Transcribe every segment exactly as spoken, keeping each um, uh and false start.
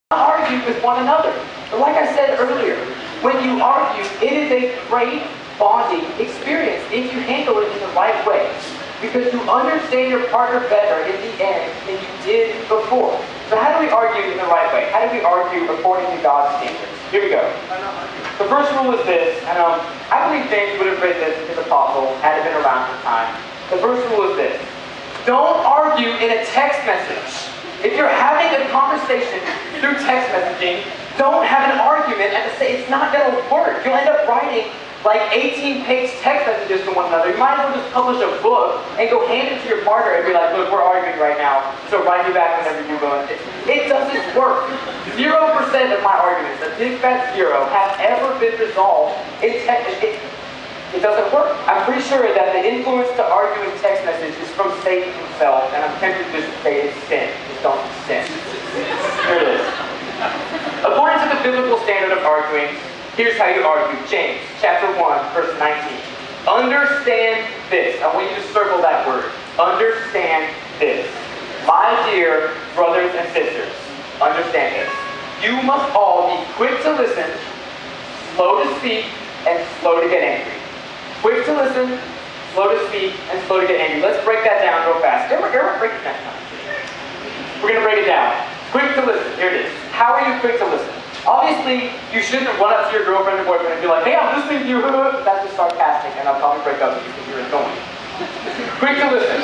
argue with one another. But like I said earlier, when you argue, it is a great bonding experience if you handle it in the right way. Because you understand your partner better in the end than you did before. So how do we argue in the right way? How do we argue according to God's standards? Here we go. The first rule is this, and um, I believe James would have written this as apostle had it been around for time. The first rule is this. Don't argue in a text message. If you're having a conversation through text messaging, don't have an argument and to say it's not going to work. You'll end up writing like eighteen page text messages to one another. You might as well just publish a book and go hand it to your partner and be like, look, we're arguing right now, so write me back whenever you go. It, it doesn't work. Zero percent of my arguments, a big fat zero, have ever been resolved in text. It, it doesn't work. I'm pretty sure that the influence to argue in text message is from Satan himself, and I'm tempted to just say it's sin. Just don't sin. Here it is. According to the biblical standard of arguing, here's how you argue. James chapter one, verse nineteen. Understand this. I want you to circle that word. Understand this. My dear brothers and sisters, understand this. You must all be quick to listen, slow to speak, and slow to get angry. Quick to listen, slow to speak, and slow to get angry. Let's break that down real fast. Everyone, everyone break it down. We're going to break it down. Quick to listen. Here it is. How are you quick to listen? Obviously, you shouldn't run up to your girlfriend or boyfriend and be like, hey, I'm listening to you. That's just sarcastic, and I'll probably break up with you because you're annoying. Quick to listen.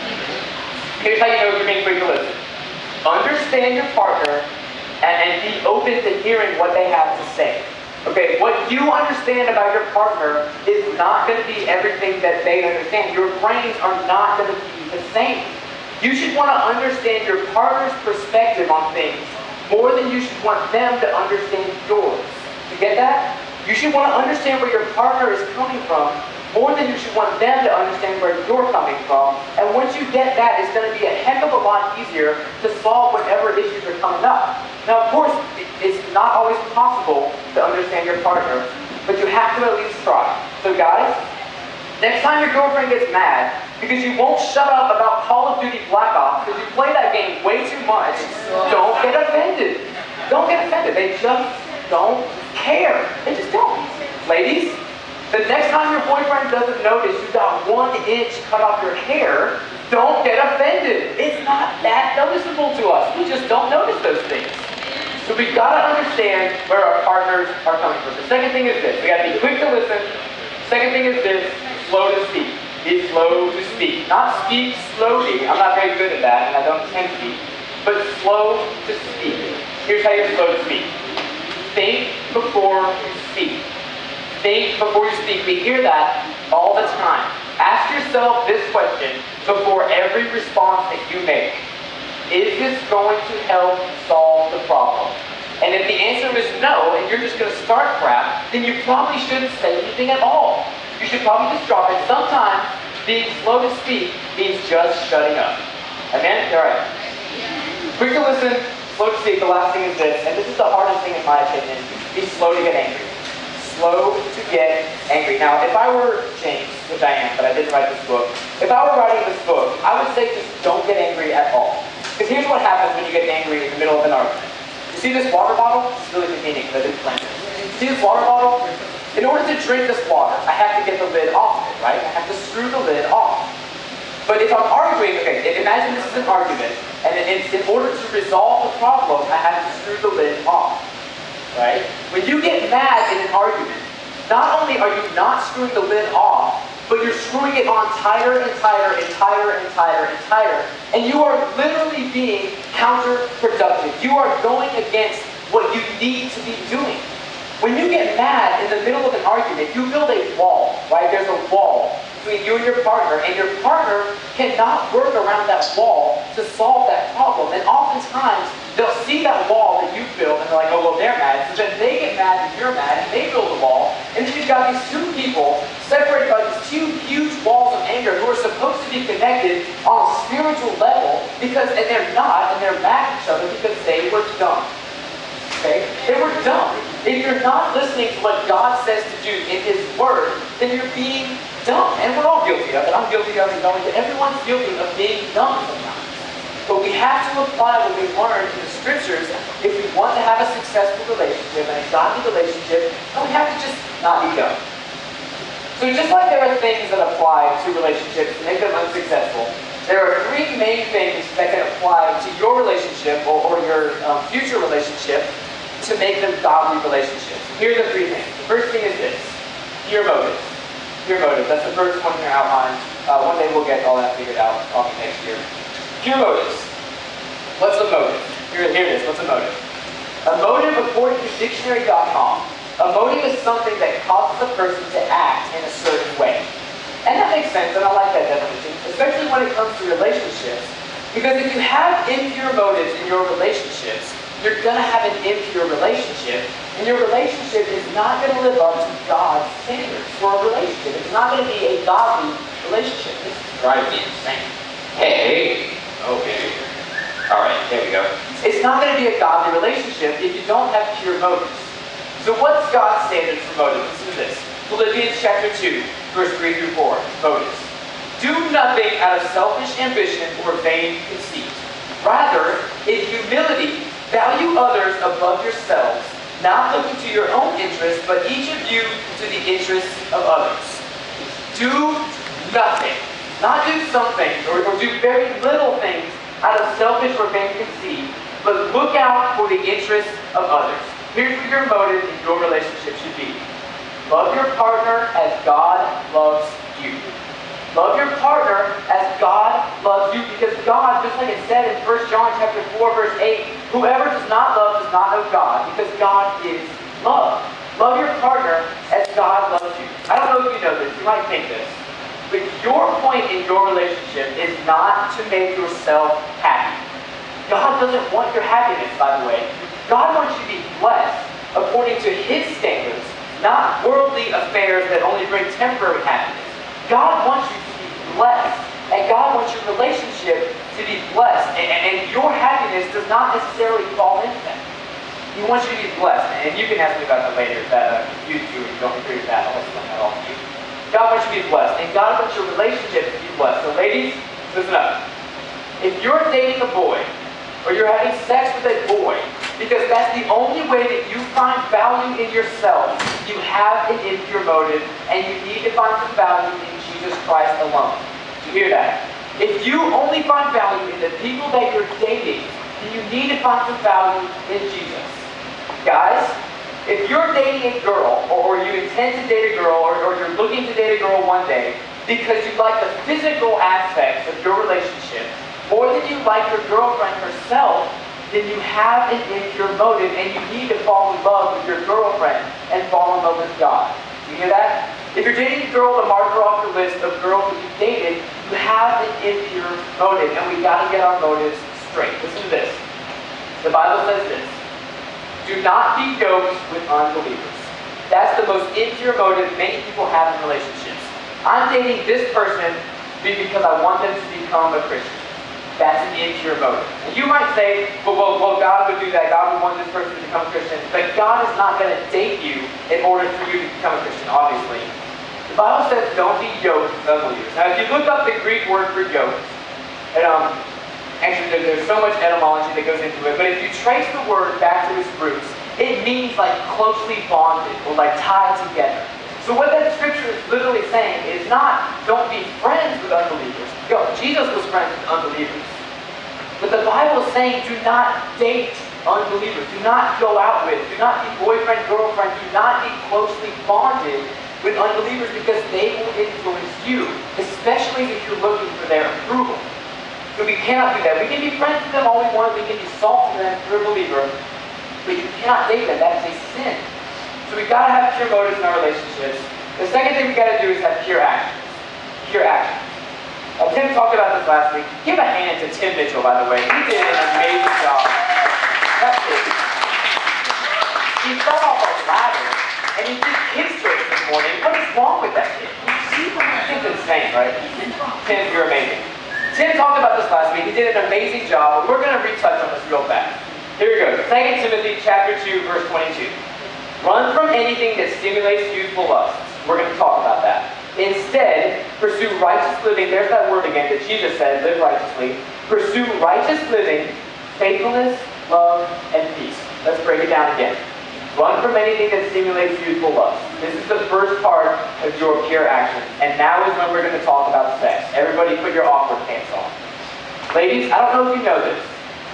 Here's how you know you're being quick to listen. Understand your partner and, and be open to hearing what they have to say. Okay, what you understand about your partner is not going to be everything that they understand. Your brains are not going to be the same. You should want to understand your partner's perspective on things more than you should want them to understand yours. You get that? You should want to understand where your partner is coming from more than you should want them to understand where you're coming from. And once you get that, it's going to be a heck of a lot easier to solve whatever issues are coming up. Now, of course, it's not always possible to understand your partner, but you have to at least try. So guys, next time your girlfriend gets mad because you won't shut up about Call of Duty Black Ops because you play that game way too much, don't get offended. Don't get offended. They just don't care. They just don't. Ladies, the next time your boyfriend doesn't notice you got one inch cut off your hair, don't get offended. It's not that noticeable to us. We just don't notice those things. So we've got to understand where our partners are coming from. The second thing is this. We got to be quick to listen. Second thing is this. Slow to speak. Be slow to speak. Not speak slowly. I'm not very good at that, and I don't intend to be. But slow to speak. Here's how you're slow to speak. Think before you speak. Think before you speak. We hear that all the time. Ask yourself this question before every response that you make. Is this going to help solve the problem? And if the answer is no, and you're just going to start crap, then you probably shouldn't say anything at all. You should probably just drop it. Sometimes being slow to speak means just shutting up. Amen? All right. Quick to listen, slow to speak. The last thing is this, and this is the hardest thing in my opinion. Be slow to get angry. Slow to get angry. Now, if I were James, which I am, but I didn't write this book, if I were writing this book, I would say just don't get angry at all. Because here's what happens when you get angry in the middle of an argument. You see this water bottle? It's really convenient because I didn't plan it. You see this water bottle? In order to drink this water, I have to get the lid off of it, right? I have to screw the lid off. But if I'm arguing, okay, imagine this is an argument, and in, in order to resolve the problem, I have to screw the lid off, right? When you get mad in an argument, not only are you not screwing the lid off, but you're screwing it on tighter and tighter and tighter and tighter and tighter. And you are literally being counterproductive. You are going against what you need to be doing. When you get mad in the middle of an argument, you build a wall, right? There's a wall between you and your partner, and your partner cannot work around that wall to solve that problem. And oftentimes, they'll see that wall that you built, and they're like, oh, well, they're mad. So then they get mad and you're mad, and they build a wall. And then you've got these two people separated by these two huge walls of anger who are supposed to be connected on a spiritual level, because, and they're not, and they're mad at each other because they were dumb. Okay? They were dumb. If you're not listening to what God says to do in His Word, then you're being dumb. And we're all guilty of it. I'm guilty of it. Everyone's guilty of being dumb sometimes. But we have to apply what we learned in the scriptures if we want to have a successful relationship, and a godly relationship, and we have to just not be dumb. So just like there are things that apply to relationships to make them unsuccessful, there are three main things that can apply to your relationship or, or your um, future relationship to make them godly relationships. Here are the three things. The first thing is this: your motive. Your motive. That's the first one in your outline. Uh, one day we'll get all that figured out probably next year. Pure motives. What's a motive? Here, here it is. What's a motive? A motive, according to dictionary dot com, a motive is something that causes a person to act in a certain way. And that makes sense, and I like that definition, especially when it comes to relationships. Because if you have impure motives in your relationships, you're going to have an impure relationship, and your relationship is not going to live up to God's standards for a relationship. It's not going to be a godly relationship. It's driving me insane. Hey, okay. All right, there we go. It's not going to be a godly relationship if you don't have pure motives. So what's God's standard for motives? Listen to this. Philippians chapter two, verse three through four. Motives. Do nothing out of selfish ambition or vain conceit. Rather, in humility, value others above yourselves, not looking to your own interests, but each of you to the interests of others. Do nothing. Not do something, or, or do very little things out of selfish or vain conceit, but look out for the interests of others. Here's what your motive in your relationship should be. Love your partner as God loves you. Love your partner as God loves you, because God, just like it said in First John chapter four, verse eight, whoever does not love does not know God, because God is love. Love your partner as God loves you. I don't know if you know this, you might think this, but your point in your relationship is not to make yourself happy. God doesn't want your happiness, by the way. God wants you to be blessed according to His standards, not worldly affairs that only bring temporary happiness. God wants you to be blessed, and God wants your relationship to be blessed, and, and your happiness does not necessarily fall into that. He wants you to be blessed, and you can ask me about that later if that uh, confused you or you don't agree with that. I'll explain that all to you. God wants you to be blessed, and God wants your relationship to be blessed. So ladies, listen up. If you're dating a boy, or you're having sex with a boy, because that's the only way that you find value in yourself, you have an impure motive, and you need to find some value in Jesus Christ alone. Do you hear that? If you only find value in the people that you're dating, then you need to find some value in Jesus. Guys, if you're dating a girl, or you intend to date a girl, or, or you're looking to date a girl one day, because you like the physical aspects of your relationship, more than you like your girlfriend herself, then you have an impure motive, and you need to fall in love with your girlfriend and fall in love with God. You hear that? If you're dating a girl to mark her off your list of girls that you've dated, you have an impure motive, and we got to get our motives straight. Listen to this. The Bible says this: do not be yoked with unbelievers. That's the most impure motive many people have in relationships. I'm dating this person because I want them to become a Christian. That's an impure motive. And you might say, well, well, well, God would do that. God would want this person to become a Christian. But God is not going to date you in order for you to become a Christian, obviously. The Bible says don't be yoked with unbelievers. Now, if you look up the Greek word for yoke, and um, actually there, there's so much etymology that goes into it, but if you trace the word back to its roots, it means like closely bonded or like tied together. So what that scripture is literally saying is not, don't be friends with unbelievers. Yo, Jesus was friends with unbelievers. But the Bible is saying, do not date unbelievers. Do not go out with. Do not be boyfriend, girlfriend. Do not be closely bonded with unbelievers, because they will influence you, especially if you're looking for their approval. So we cannot do that. We can be friends with them all we want. We can be salt to them if you're a believer. But you cannot date them. That is a sin. So we've got to have pure motives in our relationships. The second thing we've got to do is have pure actions. Pure actions. Uh, Tim talked about this last week. Give a hand to Tim Mitchell, by the way. He did an amazing job. That's it. He fell off a ladder, and he did kids church this morning. What is wrong with that kid? Tim's insane, right? Tim, you're amazing. Tim talked about this last week. He did an amazing job, but we're going to retouch on this real fast. Here we go. Second Timothy chapter two, verse twenty-two. Run from anything that stimulates youthful lusts. We're going to talk about that. Instead, pursue righteous living. There's that word again that Jesus said, live righteously. Pursue righteous living, faithfulness, love, and peace. Let's break it down again. Run from anything that stimulates youthful lust. This is the first part of your pure action. And now is when we're going to talk about sex. Everybody put your awkward pants on. Ladies, I don't know if you know this.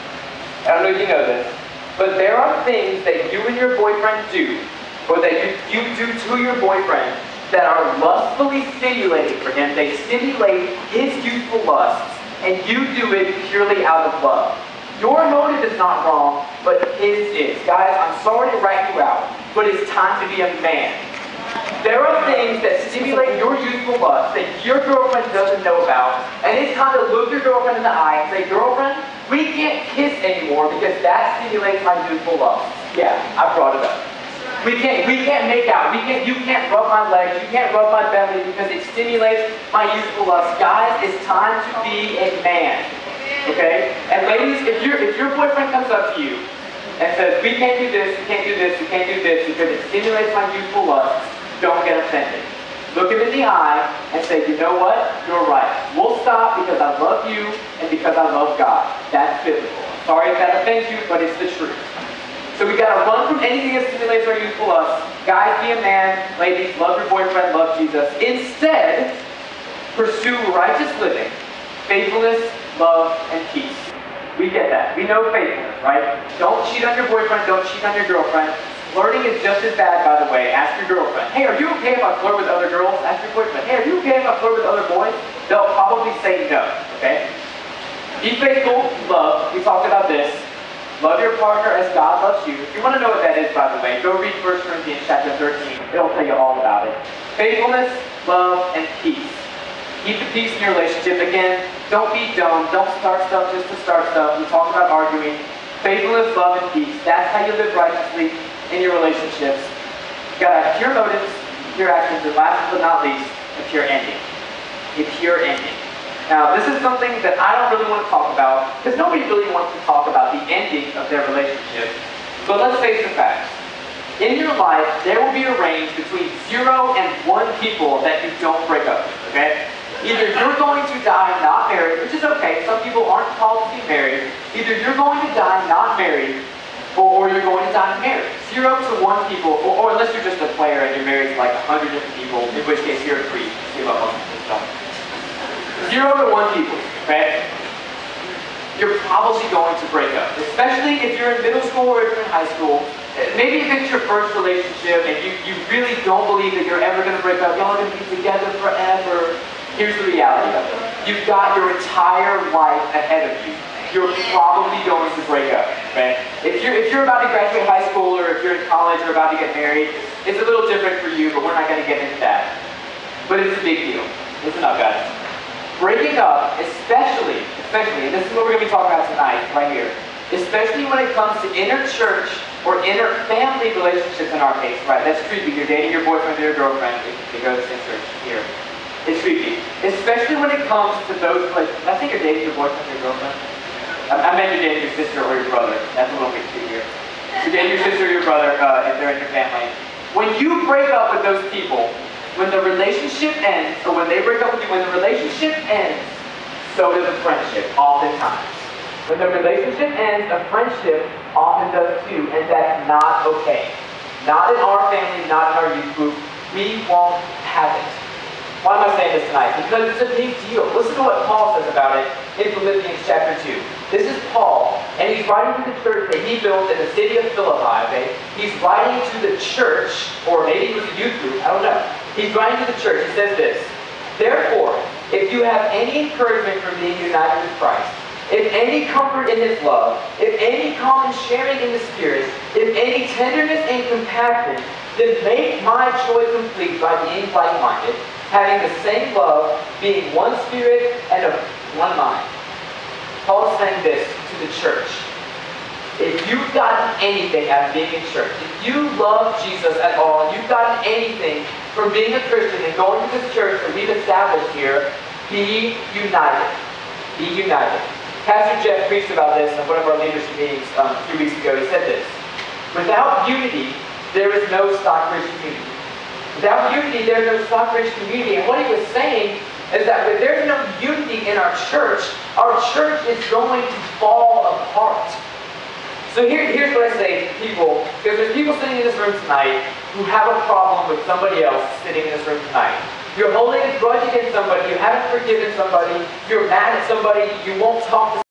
I don't know if you know this. But there are things that you and your boyfriend do, or that you, you do to your boyfriend, that are lustfully stimulating for him. They stimulate his youthful lusts, and you do it purely out of love. Your motive is not wrong, but his is. Guys, I'm sorry to rat you out, but it's time to be a man. There are things that stimulate your youthful lust that your girlfriend doesn't know about, and it's time to look your girlfriend in the eye and say, girlfriend, we can't kiss anymore because that stimulates my youthful lust. Yeah, I brought it up. We can't, we can't make out. We can't, you can't rub my legs. You can't rub my belly because it stimulates my youthful lust. Guys, it's time to be a man. Okay? And ladies, if, your if your boyfriend comes up to you and says, we can't do this, we can't do this, we can't do this because it stimulates my youthful lust, don't get offended. Look him in the eye and say, you know what? You're right. We'll stop because I love you and because I love God. That's biblical. Sorry if that offends you, but it's the truth. So we got to run from anything that stimulates our youthful lust. Guys, be a man. Ladies, love your boyfriend, love Jesus. Instead, pursue righteous living, faithfulness, love, and peace. We get that. We know faithfulness, right? Don't cheat on your boyfriend. Don't cheat on your girlfriend. Flirting is just as bad, by the way. Ask your girlfriend. Hey, are you okay if I flirt with other girls? Ask your boyfriend. Hey, are you okay if I flirt with other boys? They'll probably say no, okay? Be faithful, love. We talked about this. Love your partner as God loves you. If you want to know what that is, by the way, go read First Corinthians chapter thirteen. It'll tell you all about it. Faithfulness, love, and peace. Keep the peace in your relationship. Again, don't be dumb. Don't start stuff just to start stuff. We talked about arguing. Faithfulness, love, and peace. That's how you live righteously in your relationships. You gotta have pure motives, pure actions, and last but not least, a pure ending. A pure ending. Now, this is something that I don't really want to talk about, because nobody really wants to talk about the ending of their relationship. But let's face the facts. In your life, there will be a range between zero and one people that you don't break up with, okay? Either you're going to die not married, which is okay, some people aren't called to be married. Either you're going to die not married, or, or you're going to die married. Zero to one people, or, or unless you're just a player and you're married to like a hundred different people, in which case you're a creep. See about most of this stuff. Zero to one people, right? You're probably going to break up, especially if you're in middle school or if you're in high school. Maybe if it's your first relationship and you, you really don't believe that you're ever going to break up, y'all are going to be together forever. Here's the reality of it. You've got your entire life ahead of you. You're probably going to break up, right? If you're, if you're about to graduate high school or if you're in college or about to get married, it's a little different for you, but we're not going to get into that. But it's a big deal. Listen up, guys. Breaking up, especially, especially, and this is what we're going to be talking about tonight, right here, especially when it comes to inter-church or inter-family relationships in our case, right? That's creepy. You're dating your boyfriend or your girlfriend if they go to the same church here. It's creepy. Especially when it comes to those, like, I think you're dating your boyfriend or your girlfriend. I, I meant you're dating your sister or your brother. That's a little bit too weird. You're dating your sister or your brother uh, if they're in your family. When you break up with those people, when the relationship ends, or when they break up with you, when the relationship ends, so does the friendship, oftentimes. When the relationship ends, a friendship often does too, and that's not okay. Not in our family, not in our youth group. We won't have it. Why am I saying this tonight? Because it's a big deal. Listen to what Paul says about it in Philippians chapter two. This is Paul, and he's writing to the church that he built in the city of Philippi, okay? He's writing to the church, or maybe it was a youth group, I don't know. He's writing to the church. He says this, therefore, if you have any encouragement from being united with Christ, if any comfort in His love, if any common sharing in the Spirit, if any tenderness and compassion, then make my joy complete by being like-minded, having the same love, being one spirit and of one mind. Paul is saying this to the church. If you've gotten anything out of being in church, if you love Jesus at all, and you've gotten anything from being a Christian and going to this church that we've established here, be united. Be united. Pastor Jeff preached about this in one of our leadership meetings um, a few weeks ago. He said this, without unity, there is no Stockbridge community. Without unity, there is no Stockbridge community. And what he was saying is that if there's no unity in our church, our church is going to fall apart. So here, here's what I say to people, because there's people sitting in this room tonight who have a problem with somebody else sitting in this room tonight. You're holding a grudge against somebody, you haven't forgiven somebody, you're mad at somebody, you won't talk to